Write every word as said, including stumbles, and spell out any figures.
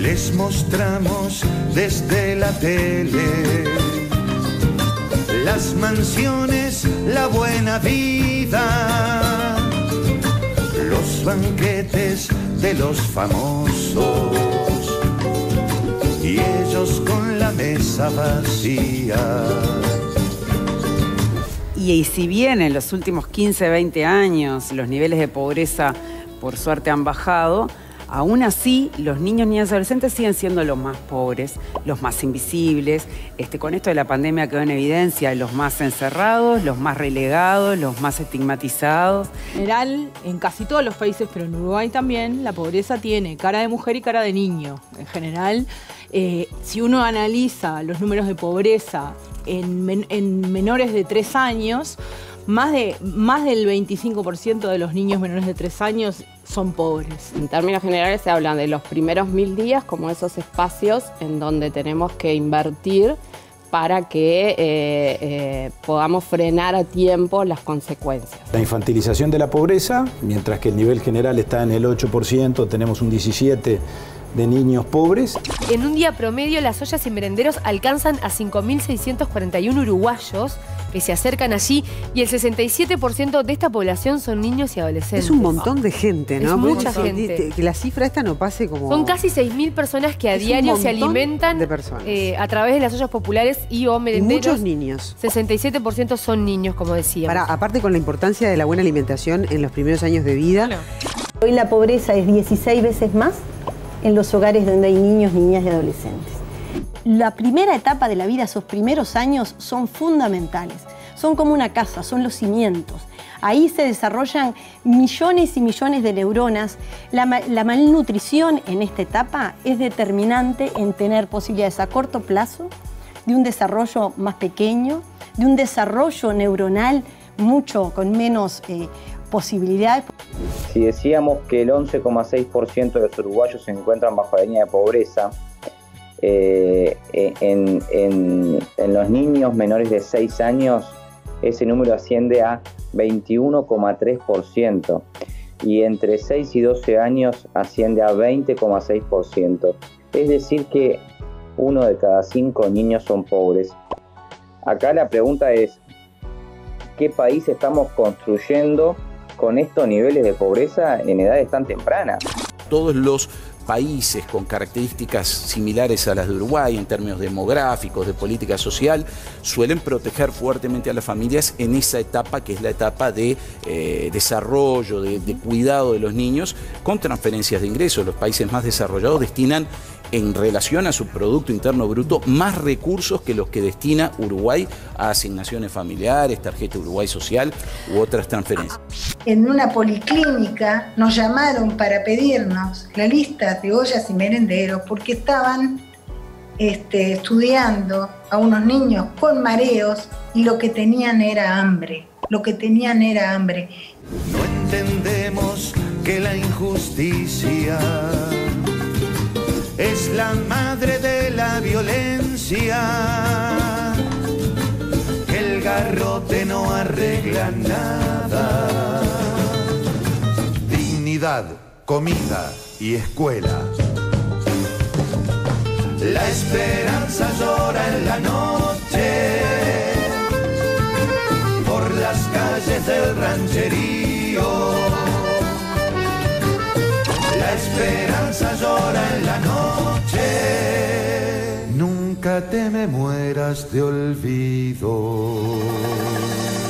Les mostramos desde la tele las mansiones, la buena vida, los banquetes de los famosos y ellos con la mesa vacía. Y, y si bien en los últimos quince, veinte años los niveles de pobreza por suerte han bajado, aún así, los niños, niñas y adolescentes siguen siendo los más pobres, los más invisibles. Este, con esto de la pandemia quedó en evidencia los más encerrados, los más relegados, los más estigmatizados. En general, en casi todos los países, pero en Uruguay también, la pobreza tiene cara de mujer y cara de niño. En general, eh, si uno analiza los números de pobreza en, men en menores de tres años, Más, de, más del veinticinco por ciento de los niños menores de tres años son pobres. En términos generales se hablan de los primeros mil días como esos espacios en donde tenemos que invertir para que eh, eh, podamos frenar a tiempo las consecuencias. La infantilización de la pobreza, mientras que el nivel general está en el ocho por ciento, tenemos un diecisiete por ciento de niños pobres. En un día promedio, las ollas y merenderos alcanzan a cinco mil seiscientos cuarenta y uno uruguayos que se acercan allí y el sesenta y siete por ciento de esta población son niños y adolescentes. Es un montón de gente, ¿no? Es mucha Porque gente. Que la cifra esta no pase como... Son casi seis mil personas que a Es diario un se montón alimentan de personas. Eh, a través de las ollas populares y o Y merenderos. muchos niños. sesenta y siete por ciento son niños, como decíamos. Para, aparte con la importancia de la buena alimentación en los primeros años de vida. Claro. Hoy la pobreza es dieciséis veces más en los hogares donde hay niños, niñas y adolescentes. La primera etapa de la vida, esos primeros años, son fundamentales. Son como una casa, son los cimientos. Ahí se desarrollan millones y millones de neuronas. La, la malnutrición en esta etapa es determinante en tener posibilidades a corto plazo de un desarrollo más pequeño, de un desarrollo neuronal mucho con menos eh, posibilidades. Si decíamos que el once coma seis por ciento de los uruguayos se encuentran bajo la línea de pobreza, eh, en, en, en los niños menores de seis años ese número asciende a veintiuno coma tres por ciento y entre seis y doce años asciende a veinte coma seis por ciento. Es decir que uno de cada cinco niños son pobres. Acá la pregunta es, ¿qué país estamos construyendo con estos niveles de pobreza en edades tan tempranas? Todos los países con características similares a las de Uruguay en términos demográficos, de política social, suelen proteger fuertemente a las familias en esa etapa que es la etapa de eh, desarrollo, de, de cuidado de los niños, con transferencias de ingresos. Los países más desarrollados destinan en relación a su Producto Interno Bruto más recursos que los que destina Uruguay a asignaciones familiares, tarjeta Uruguay Social u otras transferencias. En una policlínica nos llamaron para pedirnos la lista de ollas y merenderos porque estaban este, estudiando a unos niños con mareos y lo que tenían era hambre, lo que tenían era hambre. No entendemos que la injusticia es la madre de la violencia, que el garrote no arregla nada. Dignidad, comida y escuela. La esperanza llora en la noche por las calles del rancherío. La esperanza llora en la noche. Nunca te me mueras de olvido.